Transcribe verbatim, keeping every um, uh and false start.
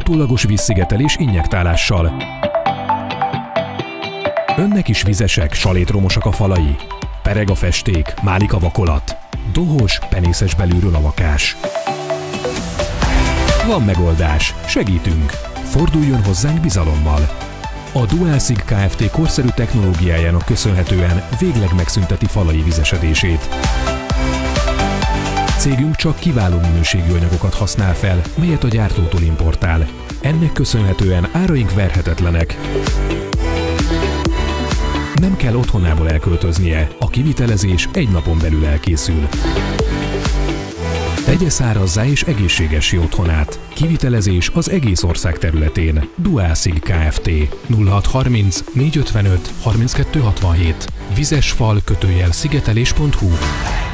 utólagos vízszigetelés injektálással. Önnek is vizesek, salétromosak a falai? Pereg a festék, málik a vakolat? Dohos, penészes belülről a lakás? Van megoldás, segítünk! Forduljon hozzánk bizalommal! A Dualsig Kft. Korszerű technológiájának köszönhetően végleg megszünteti falai vizesedését. Cégünk csak kiváló minőségű anyagokat használ fel, melyet a gyártótól importál. Ennek köszönhetően áraink verhetetlenek. Nem kell otthonából elköltöznie, a kivitelezés egy napon belül elkészül. Tegye szárazzá és egészségessé otthonát. Kivitelezés az egész ország területén. Dualsig Kft. nulla hat harminc négyszázötvenöt harminckettő hatvanhét. Vizesfal kötőjel szigetelés pont hu